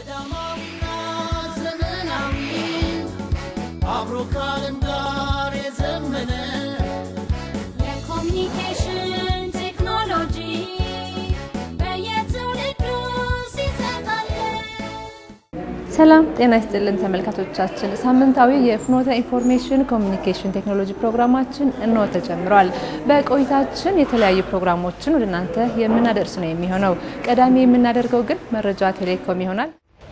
ሰላም ጤና ይስጥልን ተመልካቾቻችን ሳምንታዊ የፍኖተ ኢንፎርሜሽን ኮሙኒኬሽን ቴክኖሎጂ ፕሮግራማችን እንሆ ተጀምሯል በቆይታችን የተለያዩ ፕሮግራሞችን ወደ እናንተ የምናደርስ ነው የሚሆነው ቀዳሚ የምናደርገው ግን መረጃ ቴሌኮም ይሆናል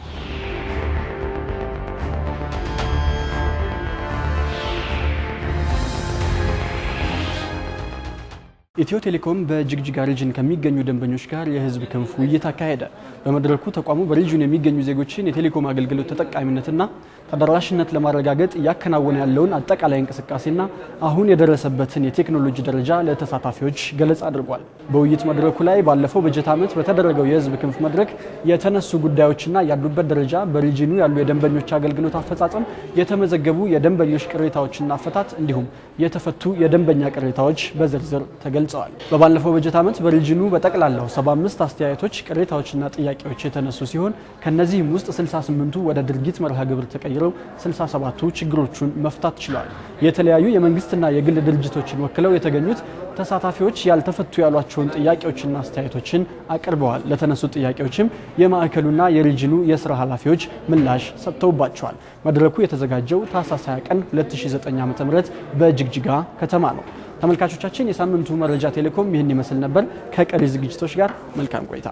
ኢትዮ ቴሌኮም በጅግጅጋ ሪጅን ከሚገኙ ደንበኞች ጋር የህዝብ ክንፍ ውይይት አካሄደ በመድረኩ ተቋሙ በሪጅኑ የሚገኙ ዜጎችን የቴሌኮም አገልግሎት ተጠቃሚነትና ተደራሽነት ለማረጋገጥ ያከናወነ ያለውን አጠቃላይ እንቅስቃሴና አሁን የደረሰበትን የቴክኖሎጂ ደረጃ ለተሳታፊዎች ገለጻ አድርጓል በውይይት መድረኩ ላይ ባለፈው በጀት ዓመት በተደረገው የህዝብ ክንፍ መድረክ የተነሱ ጉዳዮችና ያሉበት ደረጃ በሪጅኑ ያሉ የደንበኞች አገልግሎት አፈጻጸም የተመዘገቡ የደንበኞች ቅሬታዎችና አፈታት እንዲሁም የተፈቱ የደንበኛ ቅሬታዎች በዝርዝር ተገልጸዋል በባለፈው በጀት ዓመት በሪጅኑ በጠቅላላው 75 አስተያየቶች ቅሬታዎችና ጥያቄዎች የተነሱ ሲሆን ከነዚህም ውስጥ 68ቱ ወደ ድርጊት መርሃ ግብር ተቀይረው 67ቱ ችግሮቹን መፍታት ችለዋል የተለያዩ የመንግስትና የግል ድርጅቶችን ወክለው የተገኙት ተሳታፊዎች ያልተፈቱ ያሏቸውን ጥያቄዎችና አስተያየቶችን አቅርበዋል ለተነሱ ጥያቄዎችም የማዕከሉና የሪጅኑ የሥራ ኃላፊዎች ምላሽ ሰጥተውባቸዋል መድረኩ የተዘጋጀው ታህሳስ 20 ቀን 2009 ዓ.ም በጅግጅጋ ከተማ ነው ተመልካቾቻችን የሳምንቱ መረጃ ቴሌኮም ይህን ይመስል ነበር ከቀሪ ዝግጅቶች ጋር መልካም ቆይታ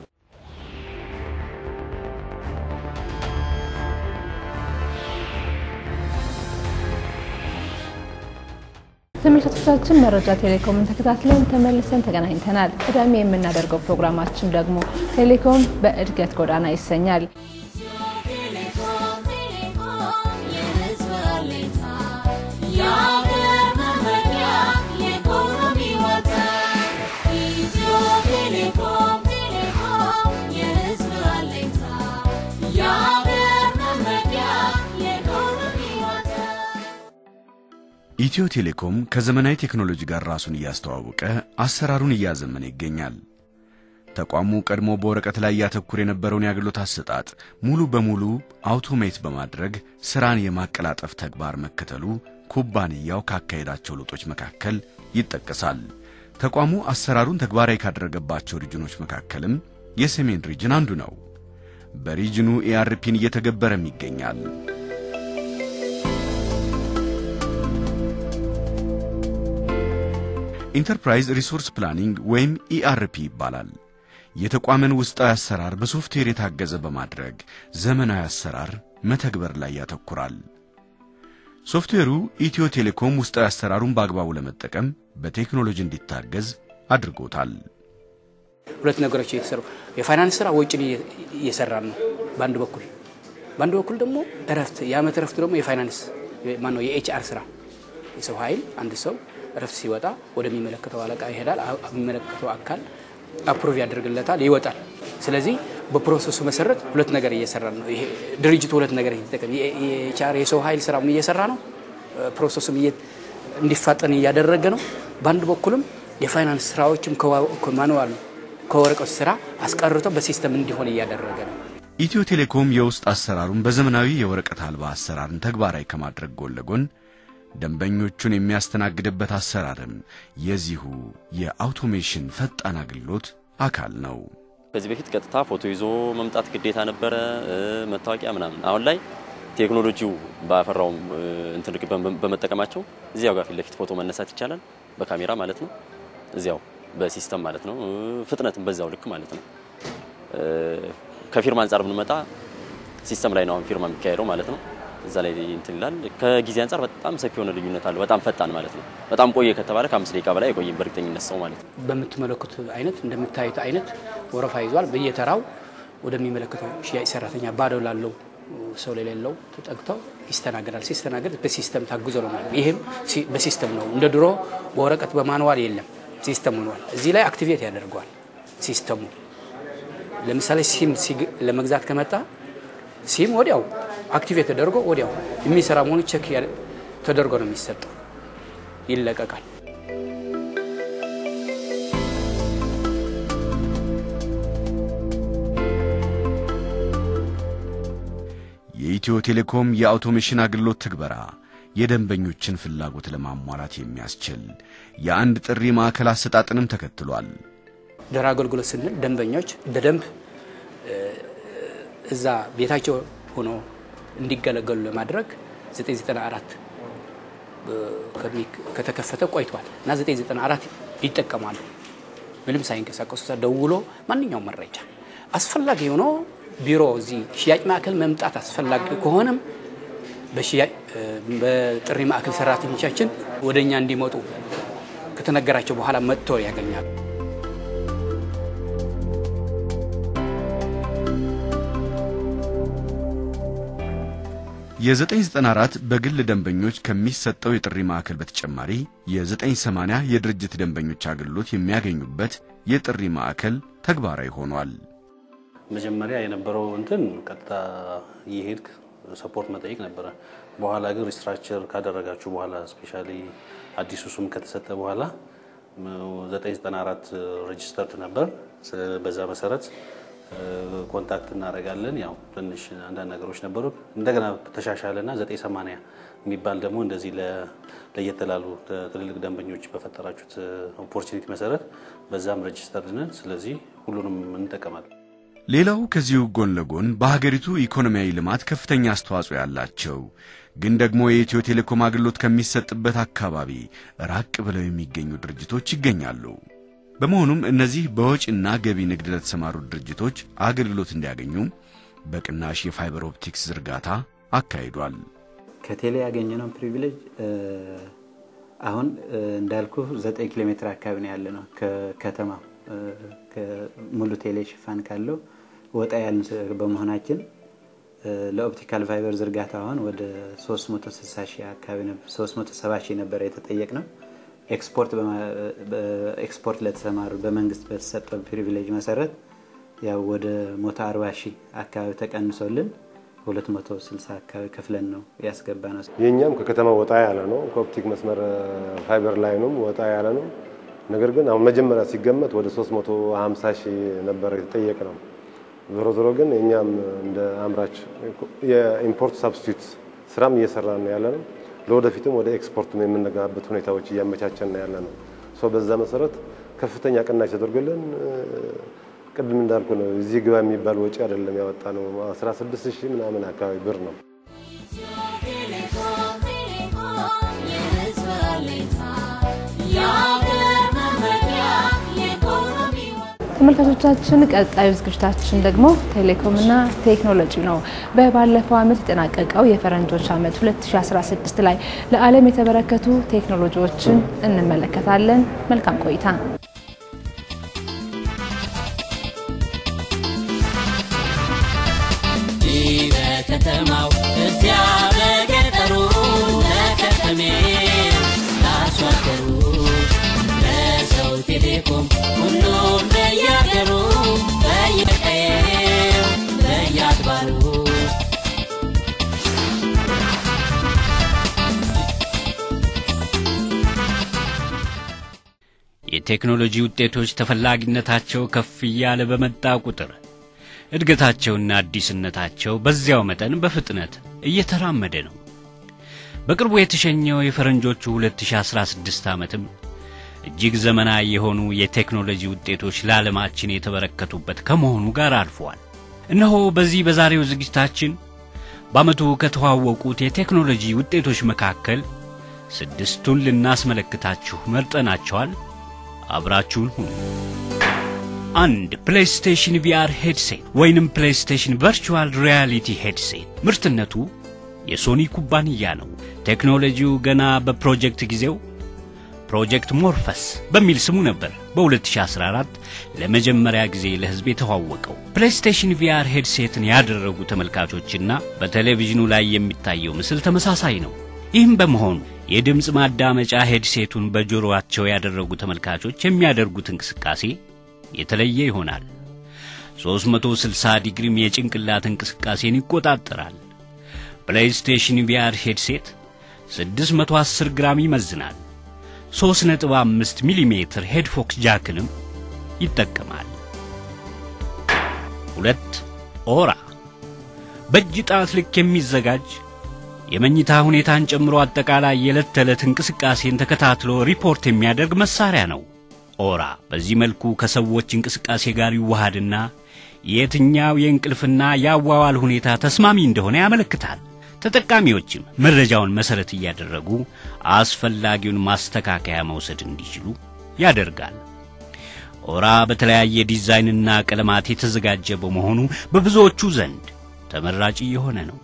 ተመልካቾቻችን መረጃ ቴሌኮምን ተከታትለን ተመልሰን ተገናኝተናል ቀዳሚ የምናደርገው ፕሮግራማችን ደግሞ ቴሌኮም በእድገት ጎዳና ይሰኛል ኢትዮ ቴሌኮም ከዘመናዊ ቴክኖሎጂ ጋር ራሱን ያስተዋወቀ አሰራሩን ያዘመነ ይገኛል ተቋሙ ቀድሞ በወረቀት ላይ ያተኩር የነበረውን ያግሎት አሰጣጥ ሙሉ በሙሉ አውቶሜት በማድረግ ስራን የማቀላጠፍ ተግባር መከተሉ ኩባንያው ካካሄዳቸው ለውጦች መካከል ይጠቀሳል ተቋሙ አሰራሩን ተግባራዊ ካደረገባቸው ሪጅኖች መካከልም የሰሜን ሪጅን አንዱ ነው በሪጅኑ ERPን እየተገበረም ይገኛል ኢንተርፕራይዝ ሪሶርስ ፕላኒንግ ወይም ERP ይባላል የተቋመን ውስጣዊ አሰራር በሶፍትዌር የታገዘ በማድረግ ዘመናዊ አሰራር መተግበር ላይ ያተኩራል ሶፍትዌሩ ኢትዮ ቴሌኮም ውስጣዊ አሰራሩን በአግባቡ ለመጠቀም በቴክኖሎጂ እንዲታገዝ አድርጎታል ሁለት ነገሮች እየተሰሩ የፋይናንስ ስራ ወጪ እየሰራን ነው ባንዱ በኩል ደግሞ እረፍት ያመት እረፍት ደግሞ የፋይናንስ ማነው የኤችአር ስራ የሰው ኃይል አንድ ሰው ረፍት ሲወጣ ወደሚመለከተው አለቃ ይሄዳል የሚመለከተው አካል አፕሩቭ ያደርግለታል ይወጣል ስለዚህ በፕሮሰሱ መሰረት ሁለት ነገር እየሰራን ነው ይሄ ድርጅቱ ሁለት ነገር እየተጠቀመ የኤችአር የሰው ኃይል ስራም እየሰራ ነው ፕሮሰሱም እንዲፋጠን እያደረገ ነው ባንድ በኩልም የፋይናንስ ስራዎችም ከማኑዋል ከወረቀት ስራ አስቀርቶ በሲስተም እንዲሆን እያደረገ ነው ኢትዮ ቴሌኮም የውስጥ አሰራሩን በዘመናዊ የወረቀት አልባ አሰራርን ተግባራዊ ከማድረግ ጎን ለጎን ደንበኞቹን የሚያስተናግድበት አሰራርም የዚሁ የአውቶሜሽን ፈጣን አገልግሎት አካል ነው ከዚህ በፊት ቀጥታ ፎቶ ይዞ መምጣት ግዴታ ነበር መታወቂያ ምናምን አሁን ላይ ቴክኖሎጂው ባፈራው እንትን በመጠቀማቸው እዚያው ጋር ለፊት ፎቶ መነሳት ይቻላል በካሜራ ማለት ነው እዚያው በሲስተም ማለት ነው ፍጥነትም በዛው ልክ ማለት ነው ከፊርማ አንፃር ብንመጣ ሲስተም ላይ ነው አሁን ፊርማ የሚካሄደው ማለት ነው እዛ ላይ እንትን ይላል ከጊዜ አንፃር በጣም ሰፊ ሆነ ልዩነት አለ በጣም ፈጣን ማለት ነው በጣም ቆየ ከተባለ ከ5 ደቂቃ በላይ ቆየ በርግጠኝነት ሰው ማለት ነው በመተመለከቱ አይነት እንደምታዩት አይነት ወረፋ ይዟል በየተራው ወደሚመለከተው ሽያጭ ሰራተኛ ባዶ ላለው ሰው ለሌለው ተጠቅተው ይስተናገዳል ሲስተናገድ በሲስተም ታግዞ ነው ማለት ይሄም በሲስተም ነው እንደ ድሮ በወረቀት በማኑዋል የለም ሲስተም ነው እዚህ ላይ አክቲቬት ያደርጋል ሲስተሙ ለምሳሌ ሲም ለመግዛት ከመጣ ሲም ወዲያው አክቲቬት ተደርጎ ወዲያው የሚሰራ መሆኑ ቼክ ተደርጎ ነው የሚሰጠው ይለቀቃል የኢትዮ ቴሌኮም የአውቶሜሽን አገልግሎት ትግበራ የደንበኞችን ፍላጎት ለማሟላት የሚያስችል የአንድ ጥሪ ማዕከል አሰጣጥንም ተከትሏል። ድህረ አገልግሎት ስንል ደንበኞች በደንብ እዛ ቤታቸው ሆኖ እንዲገለገሉ ለማድረግ 994 ከተከፈተ ቆይቷል እና 994 ይጠቀማሉ። ምንም ሳይንቀሳቀሱ ደውሎ ማንኛውም መረጃ አስፈላጊ ሆኖ ቢሮ እዚህ ሽያጭ ማዕከል መምጣት አስፈላጊ ከሆነም በጥሪ ማዕከል ሰራተኞቻችን ወደኛ እንዲመጡ ከተነገራቸው በኋላ መጥተው ያገኛሉ። የ994 በግል ደንበኞች ከሚሰጠው የጥሪ ማዕከል በተጨማሪ የ980 የድርጅት ደንበኞች አገልግሎት የሚያገኙበት የጥሪ ማዕከል ተግባራዊ ሆኗል። መጀመሪያ የነበረው ቀጥታ ይሄድክ ሰፖርት መጠየቅ ነበር። በኋላ ግን ሪስትራክቸር ካደረጋችሁ በኋላ ስፔሻሊ አዲሱ ሱም ከተሰጠ በኋላ 994 ሬጂስተርድ ነበር። በዛ መሰረት ኮንታክት እናደርጋለን። ያው ትንሽ አንዳንድ ነገሮች ነበሩ። እንደገና ተሻሻለና 980 የሚባል ደግሞ እንደዚህ ለየተላሉ ትልልቅ ደንበኞች በፈጠራችሁት ኦፖርቹኒቲ መሰረት በዛም ሬጂስተርድ ነን። ስለዚህ ሁሉንም እንጠቀማለን። ሌላው ከዚሁ ጎን ለጎን በሀገሪቱ ኢኮኖሚያዊ ልማት ከፍተኛ አስተዋጽኦ ያላቸው ግን ደግሞ የኢትዮ ቴሌኮም አገልግሎት ከሚሰጥበት አካባቢ ራቅ ብለው የሚገኙ ድርጅቶች ይገኛሉ። በመሆኑም እነዚህ በወጪና ገቢ ንግድ ለተሰማሩ ድርጅቶች አገልግሎት እንዲያገኙ በቅናሽ የፋይበር ኦፕቲክስ ዝርጋታ አካሂዷል። ከቴሌ ያገኘነው ፕሪቪሌጅ አሁን እንዳልኩ 9 ኪሎ ሜትር አካባቢ ነው ያለነው ከከተማ ከሙሉ ቴሌ ሽፋን ካለው ወጣ ያልን በመሆናችን ለኦፕቲካል ፋይበር ዝርጋታ አሁን ወደ 360 ሺህ አካባቢ ነበር 370 ሺህ ነበር የተጠየቅነው። ኤክስፖርት ለተሰማሩ በመንግስት በተሰጠው ፕሪቪሌጅ መሰረት ያው ወደ 140 ሺህ አካባቢ ተቀንሶልን 260 አካባቢ ከፍለን ነው ያስገባነው። የኛም ከከተማ ወጣ ያለ ነው። ከኦፕቲክ መስመር ፋይበር ላይ ነው ወጣ ያለ ነው። ነገር ግን አሁን መጀመሪያ ሲገመት ወደ 350 ሺህ ነበር የተጠየቅነው። ዞሮ ግን እኛም እንደ አምራች የኢምፖርት ሰብስቲቱት ስራም እየሰራን ያለነው ለወደፊትም ወደ ኤክስፖርት የምንገባበት ሁኔታዎች እያመቻቸን ያለነው። በዛ መሰረት ከፍተኛ ቅናሽ ተደርጎልን ቅድም እንዳልኩ ነው እዚህ ግባ የሚባል ወጪ አይደለም ያወጣነው 16000 ምናምን አካባቢ ብር ነው። ተመልካቾቻችን ቀጣዩ ዝግጅታችን ደግሞ ቴሌኮምና ቴክኖሎጂ ነው። በባለፈው ዓመት የተጠናቀቀው የፈረንጆች ዓመት 2016 ላይ ለዓለም የተበረከቱ ቴክኖሎጂዎችን እንመለከታለን። መልካም ቆይታ። ከተማው እዚያ በገጠሩ ለከተሜው ላስዋገሩ ለሰው ቴሌኮም ሁሉም በያገሩ በየቀየው በያድባሩ የቴክኖሎጂ ውጤቶች ተፈላጊነታቸው ከፍ ያለ በመጣ ቁጥር እድገታቸውና አዲስነታቸው በዚያው መጠን በፍጥነት እየተራመደ ነው። በቅርቡ የተሸኘው የፈረንጆቹ 2016 ዓመትም እጅግ ዘመናዊ የሆኑ የቴክኖሎጂ ውጤቶች ለዓለማችን የተበረከቱበት ከመሆኑ ጋር አልፏል። እነሆ በዚህ በዛሬው ዝግጅታችን በዓመቱ ከተዋወቁት የቴክኖሎጂ ውጤቶች መካከል 6ቱን ልናስመለክታችሁ መርጠናቸዋል። አብራችሁን ሁኑ። 1 PlayStation VR headset ወይንም PlayStation Virtual Reality headset ምርትነቱ የሶኒ ኩባንያ ነው። ቴክኖሎጂው ገና በፕሮጀክት ጊዜው ፕሮጀክት ሞርፈስ በሚል ስሙ ነበር በ2014 ለመጀመሪያ ጊዜ ለህዝብ የተዋወቀው። PlayStation VR headsetን ያደረጉ ተመልካቾችና በቴሌቪዥኑ ላይ የሚታየው ምስል ተመሳሳይ ነው። ይህም በመሆኑ የድምጽ ማዳመጫ ሄድሴቱን በጆሮአቸው ያደረጉ ተመልካቾች የሚያደርጉት እንቅስቃሴ የተለየ ይሆናል። 360 ዲግሪ የጭንቅላት እንቅስቃሴን ይቆጣጠራል። PlayStation VR headset 610 ግራም ይመዝናል። 3.5 ሚሜ ሄድፎክስ ጃክንም ይጠቀማል። 2 ኦራ በእጅ ጣት ልክ የሚዘጋጅ የመኝታ ሁኔታን ጨምሮ አጠቃላይ የዕለት ተዕለት እንቅስቃሴን ተከታትሎ ሪፖርት የሚያደርግ መሳሪያ ነው። ኦራ በዚህ መልኩ ከሰዎች እንቅስቃሴ ጋር ይዋሃድና የትኛው የእንቅልፍና ያዋዋል ሁኔታ ተስማሚ እንደሆነ ያመለክታል። ተጠቃሚዎችም መረጃውን መሰረት እያደረጉ አስፈላጊውን ማስተካከያ መውሰድ እንዲችሉ ያደርጋል። ኦራ በተለያየ ዲዛይንና ቀለማት የተዘጋጀ በመሆኑ በብዙዎቹ ዘንድ ተመራጭ የሆነ ነው።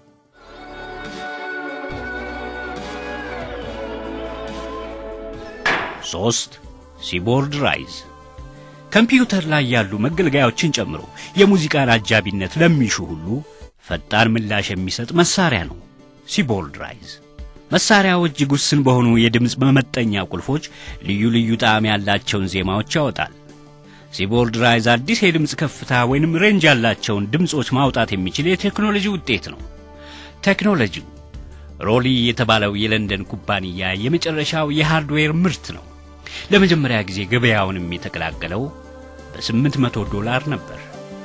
3 ሲቦርድ ራይዝ ኮምፒውተር ላይ ያሉ መገልገያዎችን ጨምሮ የሙዚቃን አጃቢነት ለሚሹ ሁሉ ፈጣን ምላሽ የሚሰጥ መሳሪያ ነው። ሲቦርድ ራይዝ መሳሪያው እጅግ ውስን በሆኑ የድምጽ መመጠኛ ቁልፎች ልዩ ልዩ ጣዕም ያላቸውን ዜማዎች ያወጣል። ሲቦርድ ራይዝ አዲስ የድምጽ ከፍታ ወይንም ሬንጅ ያላቸውን ድምጾች ማውጣት የሚችል የቴክኖሎጂ ውጤት ነው። ቴክኖሎጂው ሮሊ የተባለው የለንደን ኩባንያ የመጨረሻው የሃርድዌር ምርት ነው። ለመጀመሪያ ጊዜ ገበያውንም የተቀላቀለው በ$800 ነበር።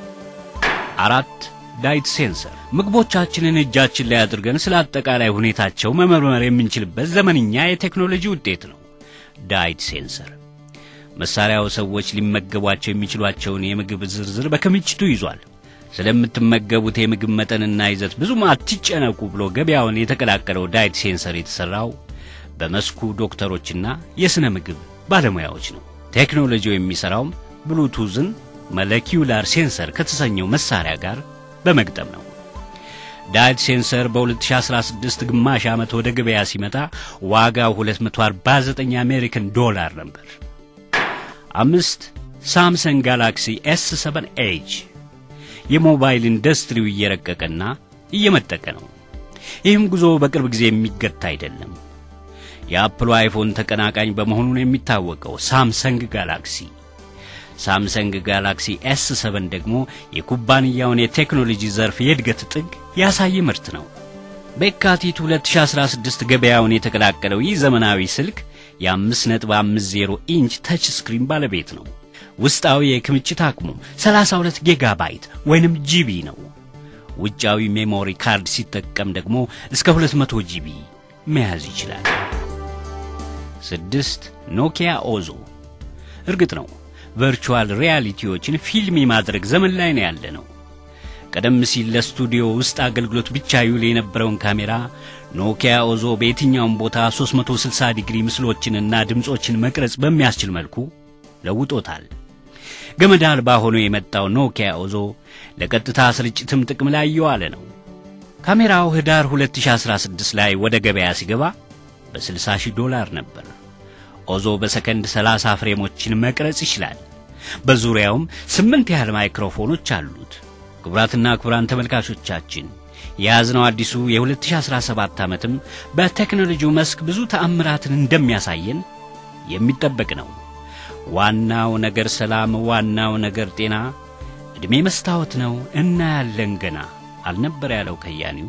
4 ዳይት ሴንሰር ምግቦቻችንን እጃችን ላይ አድርገን ስለ አጠቃላይ ሁኔታቸው መመርመር የምንችልበት ዘመንኛ የቴክኖሎጂ ውጤት ነው። ዳይት ሴንሰር መሳሪያው ሰዎች ሊመገቧቸው የሚችሏቸውን የምግብ ዝርዝር በክምችቱ ይዟል። ስለምትመገቡት የምግብ መጠንና ይዘት ብዙም አትጨነቁ ብሎ ገበያውን የተቀላቀለው ዳይት ሴንሰር የተሰራው በመስኩ ዶክተሮችና የስነ ምግብ ባለሙያዎች ነው። ቴክኖሎጂው የሚሰራው ብሉቱዝን ሞለኪውላር ሴንሰር ከተሰኘው መሳሪያ ጋር በመግጠም ነው። ዳይት ሴንሰር በ2016 ግማሽ ዓመት ወደ ገበያ ሲመጣ ዋጋው $249 አሜሪካን ነበር። 5 ሳምሰንግ ጋላክሲ S7 Edge የሞባይል ኢንዱስትሪው እየረቀቀና እየመጠቀ ነው። ይህም ጉዞ በቅርብ ጊዜ የሚገታ አይደለም። የአፕል አይፎን ተቀናቃኝ በመሆኑ ነው የሚታወቀው ሳምሰንግ ጋላክሲ S7 ደግሞ የኩባንያውን የቴክኖሎጂ ዘርፍ የእድገት ጥግ ያሳየ ምርት ነው። በየካቲት 2016 ገበያውን የተቀላቀለው ይህ ዘመናዊ ስልክ የ5.50 ኢንች ተች ስክሪን ባለቤት ነው። ውስጣዊ የክምችት አቅሙ 32 ጊጋባይት ወይንም ጂቢ ነው። ውጫዊ ሜሞሪ ካርድ ሲጠቀም ደግሞ እስከ 200 ጂቢ መያዝ ይችላል። 6 ኖኪያ ኦዞ እርግጥ ነው ቨርቹዋል ሪያሊቲዎችን ፊልም የማድረግ ዘመን ላይ ነው ያለነው። ቀደም ሲል ለስቱዲዮ ውስጥ አገልግሎት ብቻ ይውል የነበረውን ካሜራ ኖኪያ ኦዞ በየትኛውም ቦታ 360 ዲግሪ ምስሎችንና ድምጾችን መቅረጽ በሚያስችል መልኩ ለውጦታል። ገመድ አልባ ሆኖ የመጣው ኖኪያ ኦዞ ለቀጥታ ስርጭትም ጥቅም ላይ የዋለ ነው። ካሜራው ህዳር 2016 ላይ ወደ ገበያ ሲገባ በ$60,000 ነበር። ኦዞ በሰከንድ 30 ፍሬሞችን መቅረጽ ይችላል። በዙሪያውም 8 ያህል ማይክሮፎኖች አሉት። ክቡራትና ክቡራን ተመልካቾቻችን የያዝነው አዲሱ የ2017 ዓመትም በቴክኖሎጂው መስክ ብዙ ተአምራትን እንደሚያሳየን የሚጠበቅ ነው። ዋናው ነገር ሰላም፣ ዋናው ነገር ጤና፣ እድሜ መስታወት ነው እና ያለን ገና አልነበር ያለው ከያኒው።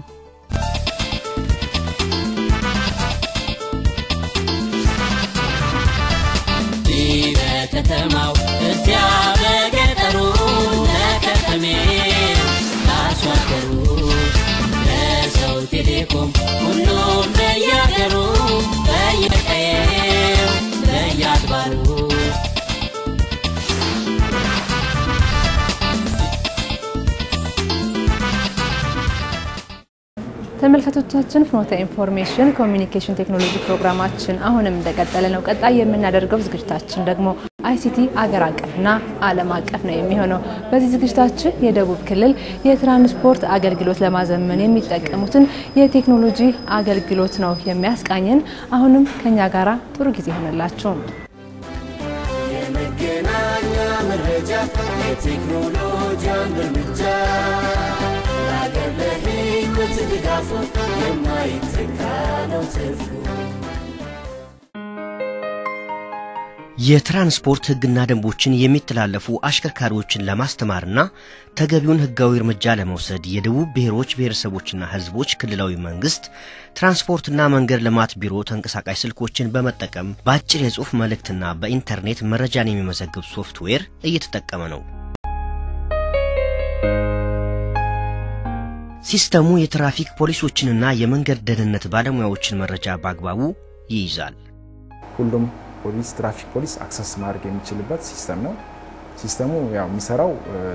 ከተማው እዚያ በገጠሩ ለከተሜው ላስዋገሩ ለሰው ቴሌኮም ሁሉም በያገሩ በየቀየው በያድባሩ ተመልካቾቻችን ፍኖተ ኢንፎርሜሽን ኮሚኒኬሽን ቴክኖሎጂ ፕሮግራማችን አሁንም እንደቀጠለ ነው። ቀጣይ የምናደርገው ዝግጅታችን ደግሞ አይሲቲ አገር አቀፍና ዓለም አቀፍ ነው የሚሆነው። በዚህ ዝግጅታችን የደቡብ ክልል የትራንስፖርት አገልግሎት ለማዘመን የሚጠቀሙትን የቴክኖሎጂ አገልግሎት ነው የሚያስቃኘን። አሁንም ከኛ ጋራ ጥሩ ጊዜ ይሆነላችሁ። የመገናኛ መረጃ የቴክኖሎጂ እርምጃ የትራንስፖርት ህግና ደንቦችን የሚተላለፉ አሽከርካሪዎችን ለማስተማርና ተገቢውን ህጋዊ እርምጃ ለመውሰድ የደቡብ ብሔሮች ብሔረሰቦችና ህዝቦች ክልላዊ መንግስት ትራንስፖርትና መንገድ ልማት ቢሮ ተንቀሳቃሽ ስልኮችን በመጠቀም በአጭር የጽሑፍ መልእክትና በኢንተርኔት መረጃን የሚመዘግብ ሶፍትዌር እየተጠቀመ ነው። ሲስተሙ የትራፊክ ፖሊሶችንና የመንገድ ደህንነት ባለሙያዎችን መረጃ በአግባቡ ይይዛል። ሁሉም ፖሊስ ትራፊክ ፖሊስ አክሰስ ማድረግ የሚችልበት ሲስተም ነው። ሲስተሙ ያው የሚሰራው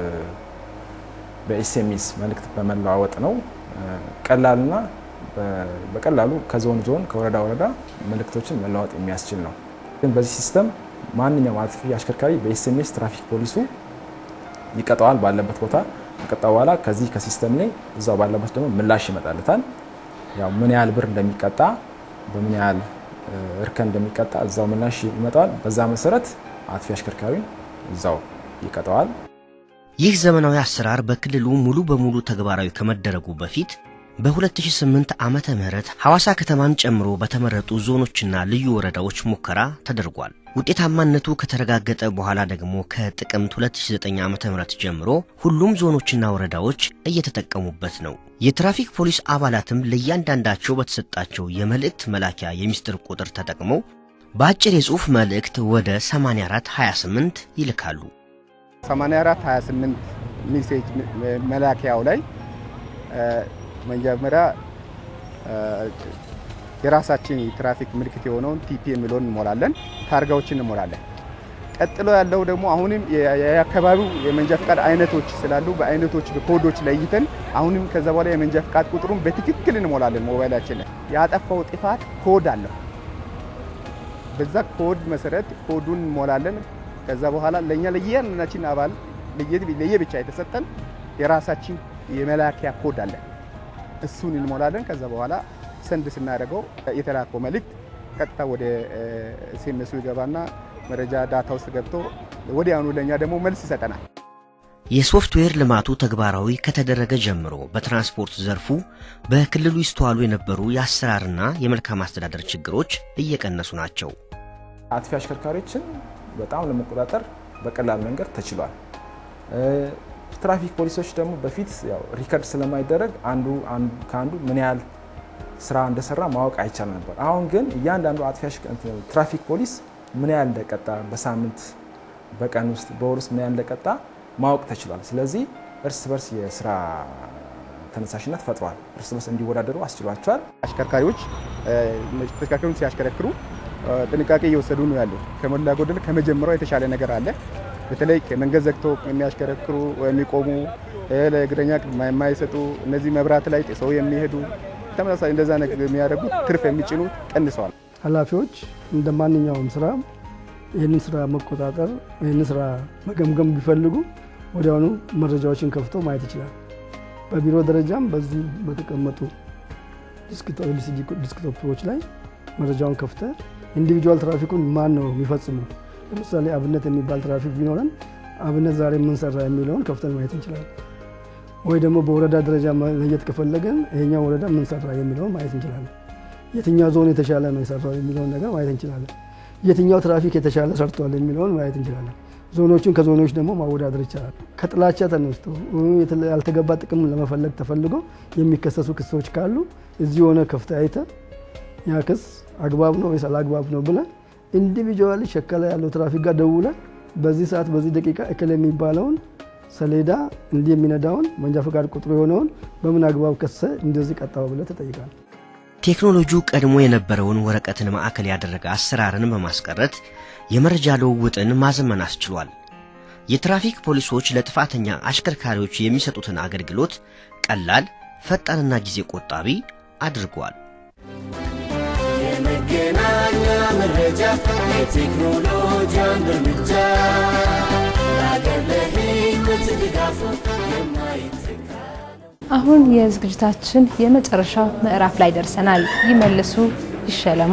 በኤስኤምኤስ መልእክት በመለዋወጥ ነው። ቀላልና በቀላሉ ከዞን ዞን ከወረዳ ወረዳ መልእክቶችን መለዋወጥ የሚያስችል ነው። ግን በዚህ ሲስተም ማንኛውም አጥፊ አሽከርካሪ በኤስኤምኤስ ትራፊክ ፖሊሱ ይቀጣዋል ባለበት ቦታ ከቀጣው በኋላ ከዚህ ከሲስተም ላይ እዛው ባለበት ደግሞ ምላሽ ይመጣልታል። ያው ምን ያህል ብር እንደሚቀጣ በምን ያህል እርከን እንደሚቀጣ እዛው ምላሽ ይመጣል። በዛ መሰረት አጥፊ አሽከርካሪን እዛው ይቀጣዋል። ይህ ዘመናዊ አሰራር በክልሉ ሙሉ በሙሉ ተግባራዊ ከመደረጉ በፊት በ2008 ዓመተ ምህረት ሐዋሳ ከተማን ጨምሮ በተመረጡ ዞኖችና ልዩ ወረዳዎች ሙከራ ተደርጓል። ውጤታማነቱ ከተረጋገጠ በኋላ ደግሞ ከጥቅምት 2009 ዓመተ ምህረት ጀምሮ ሁሉም ዞኖችና ወረዳዎች እየተጠቀሙበት ነው። የትራፊክ ፖሊስ አባላትም ለእያንዳንዳቸው በተሰጣቸው የመልእክት መላኪያ የሚስጥር ቁጥር ተጠቅመው በአጭር የጽሑፍ መልእክት ወደ 8428 ይልካሉ። 8428 ሜሴጅ መላኪያው ላይ መጀመሪያ የራሳችን የትራፊክ ምልክት የሆነውን ቲፒ የሚለውን እንሞላለን፣ ታርጋዎችን እንሞላለን። ቀጥሎ ያለው ደግሞ አሁንም የአካባቢው የመንጃ ፍቃድ አይነቶች ስላሉ በአይነቶች በኮዶች ለይተን አሁንም ከዛ በኋላ የመንጃ ፍቃድ ቁጥሩን በትክክል እንሞላለን። ሞባይላችን ላይ ያጠፋው ጥፋት ኮድ አለው። በዛ ኮድ መሰረት ኮዱን እንሞላለን። ከዛ በኋላ ለኛ ለየናችን አባል ለየብቻ የተሰጠን የራሳችን የመላኪያ ኮድ አለ። እሱን እንሞላለን። ከዛ በኋላ ሰንድ ስናደርገው የተላከው መልእክት ቀጥታ ወደ ኤስኤምኤሱ ይገባና መረጃ ዳታ ውስጥ ገብቶ ወዲያውኑ ለኛ ደግሞ መልስ ይሰጠናል። የሶፍትዌር ልማቱ ተግባራዊ ከተደረገ ጀምሮ በትራንስፖርት ዘርፉ በክልሉ ይስተዋሉ የነበሩ የአሰራርና የመልካም አስተዳደር ችግሮች እየቀነሱ ናቸው። አጥፊ አሽከርካሪዎችን በጣም ለመቆጣጠር በቀላል መንገድ ተችሏል። ትራፊክ ፖሊሶች ደግሞ በፊት ያው ሪከርድ ስለማይደረግ አንዱ ካንዱ ምን ያህል ስራ እንደሰራ ማወቅ አይቻል ነበር። አሁን ግን እያንዳንዱ አጥፊ ትራፊክ ፖሊስ ምን ያህል እንደቀጣ በሳምንት በቀን ውስጥ በወር ውስጥ ምን ያህል እንደቀጣ ማወቅ ተችሏል። ስለዚህ እርስ በርስ የስራ ተነሳሽነት ፈጥሯል። እርስ በርስ እንዲወዳደሩ አስችሏቸዋል። አሽከርካሪዎች ተሽከርካሪውን ሲያሽከረክሩ ጥንቃቄ እየወሰዱ ነው ያለው። ከሞላ ጎደል ከመጀመሪያው የተሻለ ነገር አለ። በተለይ ከመንገድ ዘግቶ የሚያሽከረክሩ የሚቆሙ ለእግረኛ የማይሰጡ እነዚህ መብራት ላይ ጥሰው የሚሄዱ ተመሳሳይ እንደዛ ነገር የሚያደርጉ ትርፍ የሚጭኑ ቀንሰዋል። ኃላፊዎች እንደማንኛውም ስራ ይህንን ስራ መቆጣጠር ይህንን ስራ መገምገም ቢፈልጉ ወዲያውኑ መረጃዎችን ከፍተው ማየት ይችላል። በቢሮ ደረጃም በዚህ በተቀመጡ ዲስክቶፖች ላይ መረጃውን ከፍተ ኢንዲቪጁዋል ትራፊኩን ማን ነው የሚፈጽመው? ለምሳሌ አብነት የሚባል ትራፊክ ቢኖረን አብነት ዛሬ ምን ሰራ የሚለውን ከፍተን ማየት እንችላለን። ወይ ደግሞ በወረዳ ደረጃ ለየት ከፈለገን ይሄኛው ወረዳ ምን ሰራ የሚለውን ማየት እንችላለን። የትኛው ዞን የተሻለ ነው የሰራው የሚለውን ነገር ማየት እንችላለን። የትኛው ትራፊክ የተሻለ ሰርቷል የሚለውን ማየት እንችላለን። ዞኖቹን ከዞኖች ደግሞ ማወዳደር ይቻላል። ከጥላቻ ተነስቶ ያልተገባ ጥቅም ለመፈለግ ተፈልጎ የሚከሰሱ ክሶች ካሉ እዚህ ሆነ ከፍተ አይተ ያ ክስ አግባብ ነው ወይስ አላግባብ ነው ብለ ኢንዲቪጁዋሊ ሸከላ ያለው ትራፊክ ጋር ደውለ በዚህ ሰዓት በዚህ ደቂቃ እከለ የሚባለውን ሰሌዳ እንዲህ የሚነዳውን መንጃ ፈቃድ ቁጥሩ የሆነውን በምን አግባብ ከሰ እንደዚህ ቀጣው ብለ ተጠይቃል። ቴክኖሎጂው ቀድሞ የነበረውን ወረቀትን ማዕከል ያደረገ አሰራርን በማስቀረት የመረጃ ልውውጥን ማዘመን አስችሏል። የትራፊክ ፖሊሶች ለጥፋተኛ አሽከርካሪዎች የሚሰጡትን አገልግሎት ቀላል፣ ፈጣንና ጊዜ ቆጣቢ አድርጓል። የመገናኛ መረጃ የቴክኖሎጂ እርምጃ ለአገር ለሕይወት ድጋፉ የማይተካ አሁን የዝግጅታችን የመጨረሻው ምዕራፍ ላይ ደርሰናል። ይመልሱ ይሸለሙ።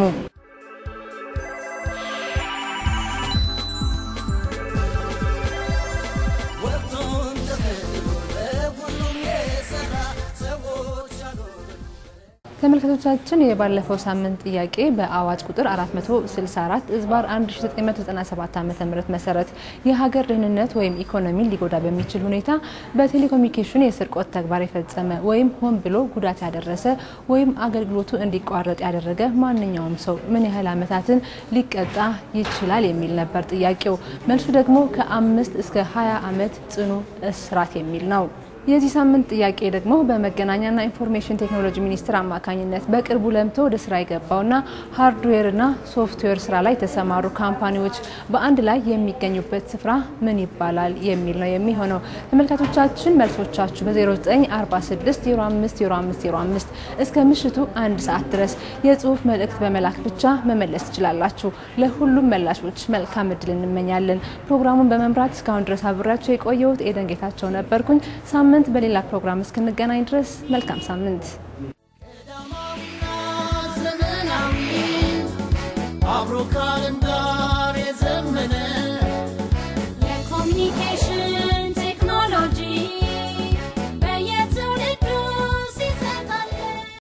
ተመልካቾቻችን የባለፈው ሳምንት ጥያቄ በአዋጅ ቁጥር 464 ዝባር 1997 ዓ.ም መሰረት የሀገር ደህንነት ወይም ኢኮኖሚን ሊጎዳ በሚችል ሁኔታ በቴሌኮሙኒኬሽን የስርቆት ተግባር የፈጸመ ወይም ሆን ብሎ ጉዳት ያደረሰ ወይም አገልግሎቱ እንዲቋረጥ ያደረገ ማንኛውም ሰው ምን ያህል ዓመታትን ሊቀጣ ይችላል የሚል ነበር ጥያቄው። መልሱ ደግሞ ከ5 እስከ 20 ዓመት ጽኑ እስራት የሚል ነው። የዚህ ሳምንት ጥያቄ ደግሞ በመገናኛና ኢንፎርሜሽን ቴክኖሎጂ ሚኒስቴር አማካኝነት በቅርቡ ለምቶ ወደ ስራ የገባውና ሃርድዌርና ሶፍትዌር ስራ ላይ ተሰማሩ ካምፓኒዎች በአንድ ላይ የሚገኙበት ስፍራ ምን ይባላል የሚል ነው የሚሆነው። ተመልካቾቻችን መልሶቻችሁ በ0946050505 እስከ ምሽቱ 1 ሰዓት ድረስ የጽሁፍ መልእክት በመላክ ብቻ መመለስ ትችላላችሁ። ለሁሉም መላሾች መልካም እድል እንመኛለን። ፕሮግራሙን በመምራት እስካሁን ድረስ አብራችሁ የቆየሁት ኤደን ጌታቸው ነበርኩኝ። ሳምንት በሌላ ፕሮግራም እስክንገናኝ ድረስ መልካም ሳምንት። አብሮ ካለንዳ